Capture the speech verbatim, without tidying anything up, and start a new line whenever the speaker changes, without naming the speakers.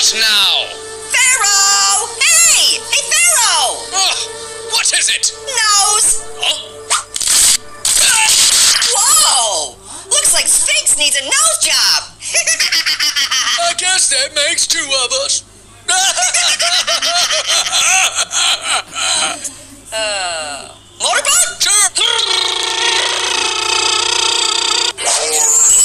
What now?
Pharaoh! Hey! Hey, Pharaoh!
Oh, what is it?
Nose!
Huh?
Whoa! Looks like Sphinx needs a nose job!
I guess that makes two of us.